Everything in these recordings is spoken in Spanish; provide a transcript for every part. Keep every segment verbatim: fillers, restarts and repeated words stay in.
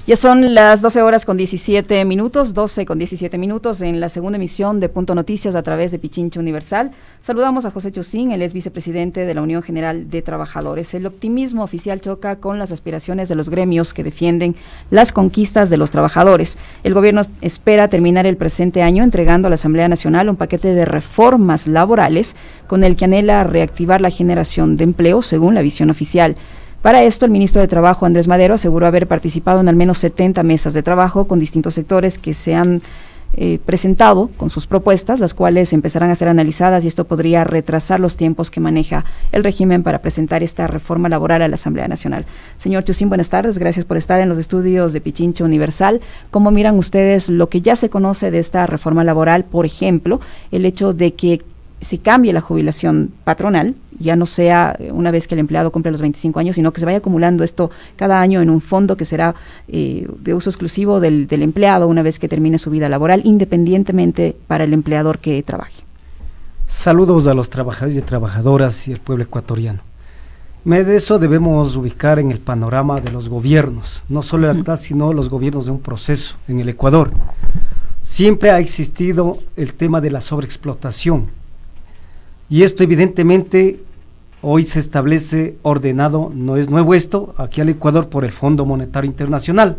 Ya son las doce horas con diecisiete minutos, doce con diecisiete minutos en la segunda emisión de Punto Noticias a través de Pichincha Universal. Saludamos a José Chusín, él es vicepresidente de la Unión General de Trabajadores. El optimismo oficial choca con las aspiraciones de los gremios que defienden las conquistas de los trabajadores. El gobierno espera terminar el presente año entregando a la Asamblea Nacional un paquete de reformas laborales con el que anhela reactivar la generación de empleo según la visión oficial. Para esto, el ministro de Trabajo, Andrés Madero, aseguró haber participado en al menos setenta mesas de trabajo con distintos sectores que se han eh, presentado con sus propuestas, las cuales empezarán a ser analizadas y esto podría retrasar los tiempos que maneja el régimen para presentar esta reforma laboral a la Asamblea Nacional. Señor Chusín, buenas tardes, gracias por estar en los estudios de Pichincha Universal. ¿Cómo miran ustedes lo que ya se conoce de esta reforma laboral? Por ejemplo, el hecho de que se cambie la jubilación patronal, ya no sea una vez que el empleado cumple los veinticinco años, sino que se vaya acumulando esto cada año en un fondo que será eh, de uso exclusivo del, del empleado una vez que termine su vida laboral, independientemente para el empleador que trabaje. Saludos a los trabajadores y trabajadoras y el pueblo ecuatoriano. De eso debemos ubicar en el panorama de los gobiernos, no solo el actual, sino los gobiernos de un proceso en el Ecuador. Siempre ha existido el tema de la sobreexplotación. Y esto evidentemente hoy se establece ordenado, no es nuevo esto, aquí al Ecuador por el Fondo Monetario Internacional,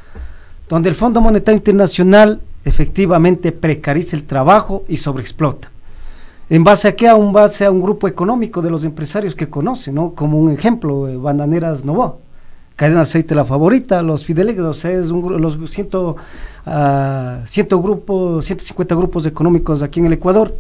donde el Fondo Monetario Internacional efectivamente precariza el trabajo y sobreexplota. ¿En base a qué? En base a un grupo económico de los empresarios que conoce, ¿no? Como un ejemplo, eh, Bananeras Novoa, Cadena Aceite La Favorita, los Fideligros, es un, los ciento, uh, ciento grupos, ciento cincuenta grupos económicos aquí en el Ecuador.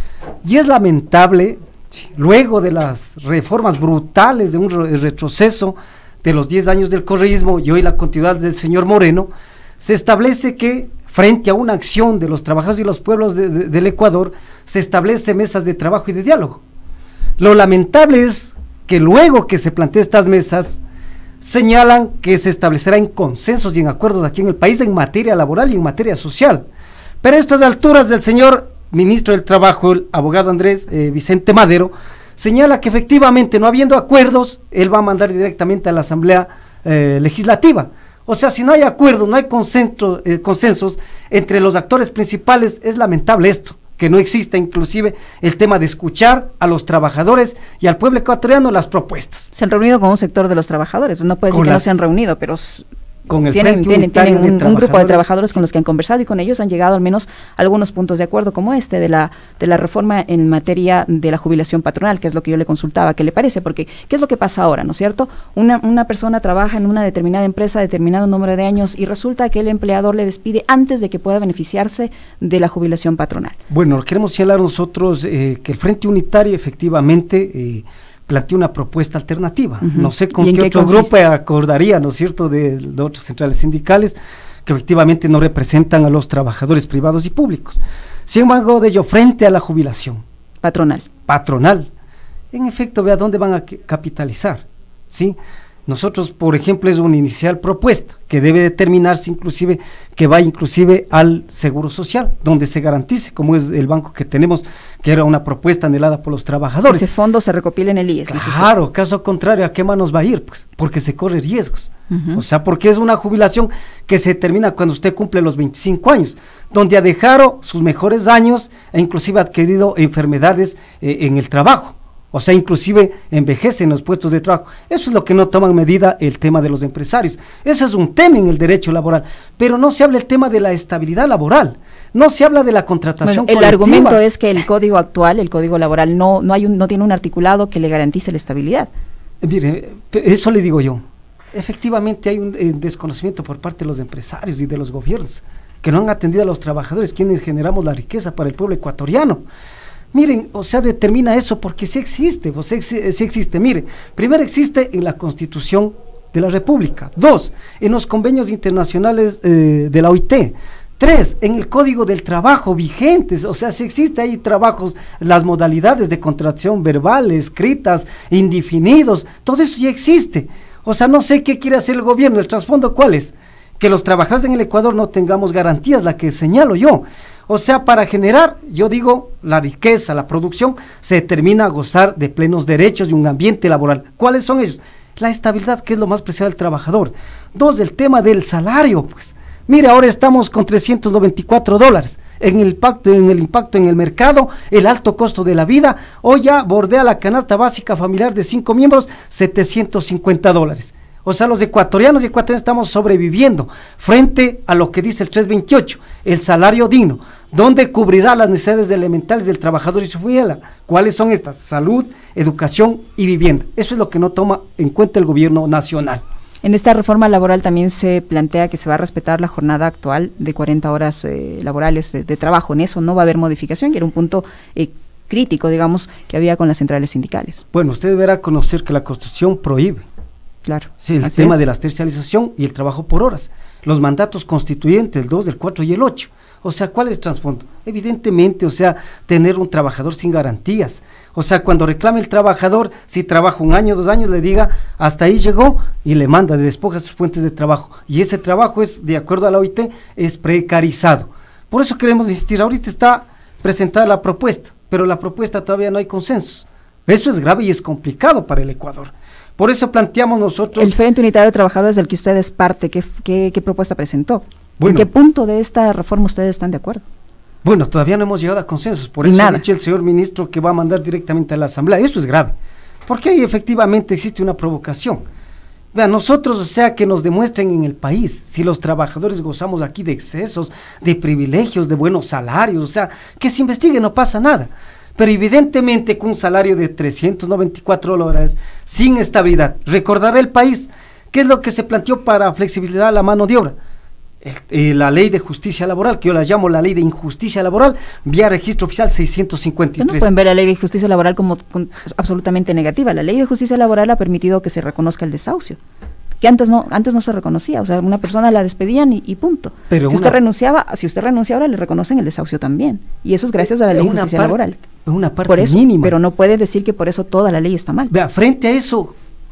Y es lamentable, luego de las reformas brutales de un retroceso de los diez años del correísmo y hoy la continuidad del señor Moreno, se establece que frente a una acción de los trabajadores y los pueblos de, de, del Ecuador, se establece mesas de trabajo y de diálogo. Lo lamentable es que luego que se plantean estas mesas, señalan que se establecerá en consensos y en acuerdos aquí en el país en materia laboral y en materia social. Pero a estas alturas del señor ministro del Trabajo, el abogado Andrés eh, Vicente Madero, señala que efectivamente no habiendo acuerdos, él va a mandar directamente a la Asamblea eh, Legislativa. O sea, si no hay acuerdo, no hay consenso, eh, consensos entre los actores principales, es lamentable esto, que no exista inclusive el tema de escuchar a los trabajadores y al pueblo ecuatoriano las propuestas. Se han reunido con un sector de los trabajadores, no puede decir que no se han reunido, pero con el tienen, tienen, tienen un, un grupo de trabajadores con los que han conversado y con ellos han llegado al menos algunos puntos de acuerdo como este de la de la reforma en materia de la jubilación patronal, que es lo que yo le consultaba, ¿qué le parece? Porque ¿qué es lo que pasa ahora, no es cierto? Una, una persona trabaja en una determinada empresa, determinado número de años y resulta que el empleador le despide antes de que pueda beneficiarse de la jubilación patronal. Bueno, queremos señalar nosotros eh, que el Frente Unitario efectivamente eh, plantea una propuesta alternativa. Uh-huh. No sé con qué, qué otro consiste? Grupo acordaría, ¿no es cierto?, de, de otras centrales sindicales que efectivamente no representan a los trabajadores privados y públicos. Sin embargo, de ello, frente a la jubilación patronal. Patronal. En efecto, vea dónde van a capitalizar, ¿sí? Nosotros, por ejemplo, es una inicial propuesta que debe determinarse inclusive, que va inclusive al Seguro Social, donde se garantice, como es el banco que tenemos, que era una propuesta anhelada por los trabajadores. Ese fondo se recopila en el I E S. Claro, caso contrario, ¿a qué manos va a ir? Pues porque se corre riesgos. Uh-huh. O sea, porque es una jubilación que se termina cuando usted cumple los veinticinco años, donde ha dejado sus mejores años e inclusive ha adquirido enfermedades eh, en el trabajo. O sea, inclusive envejece en los puestos de trabajo. Eso es lo que no toma en medida el tema de los empresarios. Ese es un tema en el derecho laboral, pero no se habla el tema de la estabilidad laboral, no se habla de la contratación bueno, el colectiva. Argumento es que el código actual, el código laboral, no, no, hay un, no tiene un articulado que le garantice la estabilidad. Eh, mire, eso le digo yo. Efectivamente hay un eh, desconocimiento por parte de los empresarios y de los gobiernos, que no han atendido a los trabajadores, quienes generamos la riqueza para el pueblo ecuatoriano. Miren, o sea, determina eso porque sí existe, o sea, sí, sí existe. Miren, primero existe en la Constitución de la República. Dos, en los convenios internacionales eh, de la O I T. Tres, en el Código del Trabajo vigentes, o sea, si existe ahí trabajos, las modalidades de contratación verbal, escritas, indefinidos, todo eso ya existe. O sea, no sé qué quiere hacer el gobierno, el trasfondo cuál es, que los trabajadores en el Ecuador no tengamos garantías, la que señalo yo. O sea, para generar, yo digo, la riqueza, la producción, se determina a gozar de plenos derechos y un ambiente laboral. ¿Cuáles son ellos? la estabilidad, que es lo más preciado del trabajador. Dos, el tema del salario, pues. Mire, ahora estamos con trescientos noventa y cuatro dólares. En el impacto, en el impacto en el mercado, el alto costo de la vida, hoy ya bordea la canasta básica familiar de cinco miembros, setecientos cincuenta dólares. O sea, los ecuatorianos y ecuatorianos estamos sobreviviendo frente a lo que dice el trescientos veintiocho, el salario digno, donde cubrirá las necesidades elementales del trabajador y su familia. ¿Cuáles son estas? Salud, educación y vivienda. Eso es lo que no toma en cuenta el gobierno nacional. En esta reforma laboral también se plantea que se va a respetar la jornada actual de cuarenta horas eh, laborales de, de trabajo. En eso no va a haber modificación, y era un punto eh, crítico, digamos, que había con las centrales sindicales. Bueno, usted deberá conocer que la Constitución prohíbe. Claro. Sí, el tema es. de la tercialización y el trabajo por horas. Los mandatos constituyentes, el dos, el cuatro y el ocho. O sea, ¿cuál es el trasfondo? Evidentemente, o sea, tener un trabajador sin garantías. O sea, cuando reclame el trabajador, si trabaja un año, dos años, le diga, hasta ahí llegó, y le manda, le despoja sus fuentes de trabajo. Y ese trabajo es, de acuerdo a la O I T, es precarizado. Por eso queremos insistir, ahorita está presentada la propuesta, pero la propuesta todavía no hay consenso. Eso es grave y es complicado para el Ecuador. Por eso planteamos nosotros... El Frente Unitario de Trabajadores del que usted es parte, ¿qué, qué, qué propuesta presentó? Bueno, ¿en qué punto de esta reforma ustedes están de acuerdo? Bueno, todavía no hemos llegado a consensos, por eso Nada. ha dicho el señor ministro que va a mandar directamente a la Asamblea. Eso es grave, porque ahí efectivamente existe una provocación. Vean, nosotros, o sea, que nos demuestren en el país, si los trabajadores gozamos aquí de excesos, de privilegios, de buenos salarios, o sea, que se investigue, no pasa nada. Pero evidentemente con un salario de trescientos noventa y cuatro dólares, sin estabilidad, recordará el país, ¿qué es lo que se planteó para flexibilizar la mano de obra? El, eh, la ley de justicia laboral, que yo la llamo la ley de injusticia laboral, vía registro oficial seiscientos cincuenta y tres. No pueden ver la ley de justicia laboral como con, absolutamente negativa. La ley de justicia laboral ha permitido que se reconozca el desahucio, que antes no antes no se reconocía. O sea, una persona la despedían y, y punto. Pero si usted renunciaba, si usted renuncia ahora, le reconocen el desahucio también. Y eso es gracias a la ley de justicia parte, laboral. Una parte por eso, mínima. Pero no puede decir que por eso toda la ley está mal. Vea, frente a eso,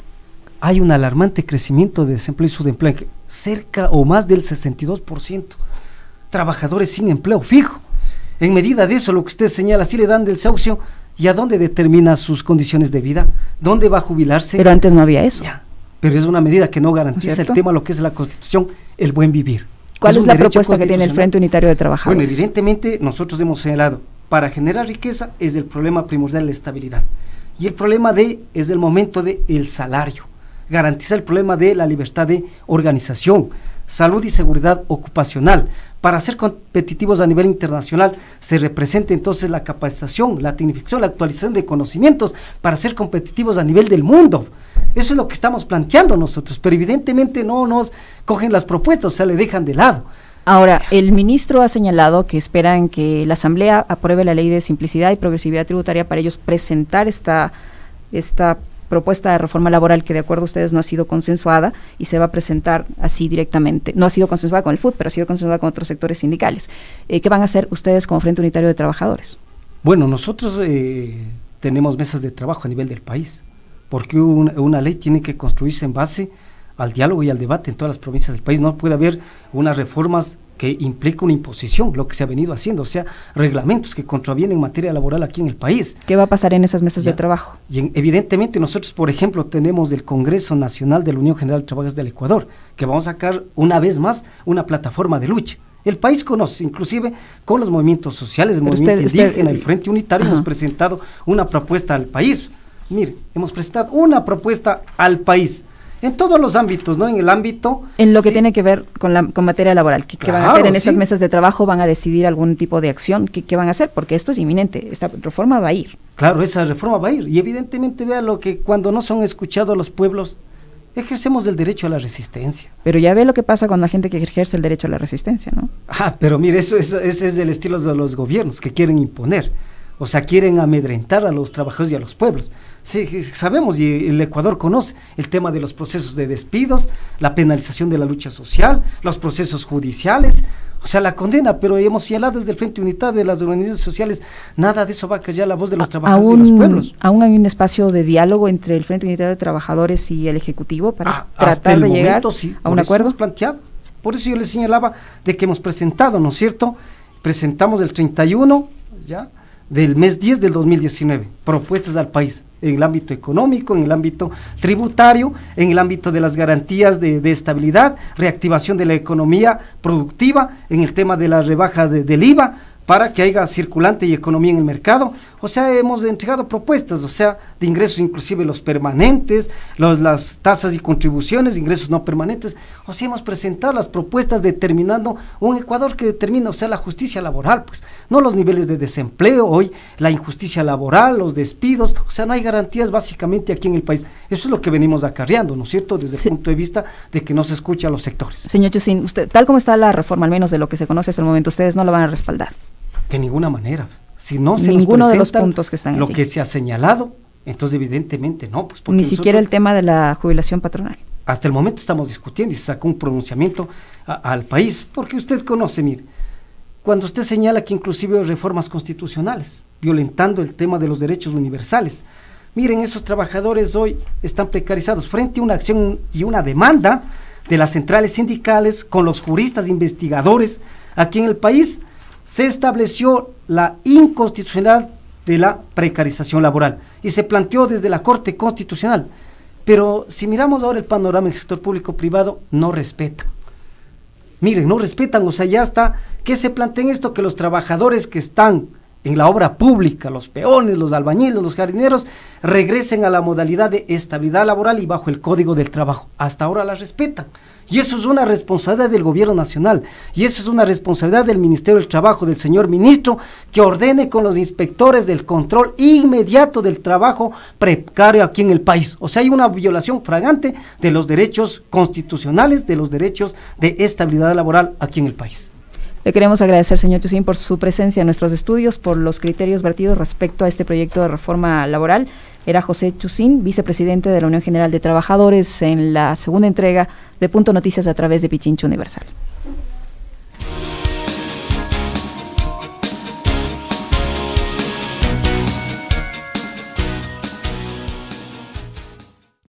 hay un alarmante crecimiento de desempleo y subempleo, cerca o más del sesenta y dos por ciento. Trabajadores sin empleo fijo. En medida de eso, lo que usted señala, si le dan del desahucio, ¿y a dónde determina sus condiciones de vida? ¿Dónde va a jubilarse? Pero antes no había eso. Ya, pero es una medida que no garantiza el tema, lo que es la Constitución, el buen vivir. ¿Cuál es, es la propuesta que tiene el Frente Unitario de Trabajadores? Bueno, evidentemente nosotros hemos señalado, para generar riqueza es el problema primordial la estabilidad. Y el problema de, es el momento de el salario. Garantiza el problema de la libertad de organización, salud y seguridad ocupacional. Para ser competitivos a nivel internacional se representa entonces la capacitación, la tecnificación, la actualización de conocimientos para ser competitivos a nivel del mundo. Eso es lo que estamos planteando nosotros, pero evidentemente no nos cogen las propuestas, o sea, le dejan de lado. Ahora, el ministro ha señalado que esperan que la Asamblea apruebe la ley de simplicidad y progresividad tributaria para ellos presentar esta, esta propuesta de reforma laboral que de acuerdo a ustedes no ha sido consensuada y se va a presentar así directamente. No ha sido consensuada con el F U T, pero ha sido consensuada con otros sectores sindicales. Eh, ¿Qué van a hacer ustedes como Frente Unitario de Trabajadores? Bueno, nosotros eh, tenemos mesas de trabajo a nivel del país, porque una, una ley tiene que construirse en base al diálogo y al debate en todas las provincias del país. No puede haber unas reformas que implica una imposición, lo que se ha venido haciendo, o sea, reglamentos que contravienen en materia laboral aquí en el país. ¿Qué va a pasar en esas mesas ya, de trabajo? Y en, evidentemente nosotros, por ejemplo, tenemos el Congreso Nacional de la Unión General de Trabajadores del Ecuador, que vamos a sacar una vez más una plataforma de lucha. El país conoce, inclusive con los movimientos sociales, el Pero movimiento usted, indígena, usted, el Frente Unitario, ajá. hemos presentado una propuesta al país. Mire, hemos presentado una propuesta al país. En todos los ámbitos, ¿no? En el ámbito... En lo que sí. tiene que ver con la con materia laboral. ¿Qué, claro, ¿qué van a hacer en sí. estas mesas de trabajo? ¿Van a decidir algún tipo de acción? ¿Qué, ¿Qué van a hacer? Porque esto es inminente. Esta reforma va a ir. Claro, esa reforma va a ir. Y evidentemente, vea lo que cuando no son escuchados los pueblos, ejercemos el derecho a la resistencia. Pero ya ve lo que pasa con la gente que ejerce el derecho a la resistencia, ¿no? Ah, pero mire, eso, eso, ese es el estilo de los gobiernos que quieren imponer. O sea, quieren amedrentar a los trabajadores y a los pueblos. Sí, sabemos, y el Ecuador conoce el tema de los procesos de despidos, la penalización de la lucha social, los procesos judiciales, o sea, la condena, pero hemos señalado desde el Frente Unitario de las organizaciones sociales, nada de eso va a callar la voz de los trabajadores aún, y los pueblos. ¿Aún hay un espacio de diálogo entre el Frente Unitario de Trabajadores y el Ejecutivo para ah, tratar de llegar momento, sí, a un acuerdo? Hemos planteado. Por eso yo les señalaba de que hemos presentado, ¿no es cierto? Presentamos el treinta y uno, ¿ya?, del mes diez del dos mil diecinueve, propuestas al país. en el ámbito económico, en el ámbito tributario, en el ámbito de las garantías de, de estabilidad, reactivación de la economía productiva, en el tema de la rebaja de, del I V A, para que haya circulante y economía en el mercado. O sea, hemos entregado propuestas, o sea, de ingresos inclusive los permanentes, los, las tasas y contribuciones, ingresos no permanentes. O sea, hemos presentado las propuestas determinando un Ecuador que determina, o sea, la justicia laboral, pues, no los niveles de desempleo, hoy la injusticia laboral, los despidos, o sea, no hay garantías básicamente aquí en el país. Eso es lo que venimos acarreando, ¿no es cierto?, desde sí. el punto de vista de que no se escucha a los sectores. Señor Chusín, usted, tal como está la reforma, al menos de lo que se conoce hasta el momento, ustedes no la van a respaldar. De ninguna manera. Si no se Ninguno nos de los puntos que están lo allí. que se ha señalado, entonces evidentemente no. Pues Ni siquiera el tema de la jubilación patronal. Hasta el momento estamos discutiendo y se sacó un pronunciamiento a, al país, porque usted conoce, mire, cuando usted señala que inclusive hay reformas constitucionales, violentando el tema de los derechos universales, miren, esos trabajadores hoy están precarizados frente a una acción y una demanda de las centrales sindicales con los juristas investigadores aquí en el país. Se estableció la inconstitucionalidad de la precarización laboral y se planteó desde la Corte Constitucional, pero si miramos ahora el panorama del sector público-privado, no respetan. Miren, no respetan, o sea, ya está, que se planteen esto, que los trabajadores que están en la obra pública, los peones, los albañiles, los jardineros, regresen a la modalidad de estabilidad laboral y bajo el Código del Trabajo. Hasta ahora la respetan. Y eso es una responsabilidad del gobierno nacional, y eso es una responsabilidad del Ministerio del Trabajo, del señor ministro, que ordene con los inspectores del control inmediato del trabajo precario aquí en el país. O sea, hay una violación flagrante de los derechos constitucionales, de los derechos de estabilidad laboral aquí en el país. Le queremos agradecer, señor Chusín, por su presencia en nuestros estudios, por los criterios vertidos respecto a este proyecto de reforma laboral. Era José Chusín, vicepresidente de la Unión General de Trabajadores, en la segunda entrega de Punto Noticias a través de Pichincha Universal.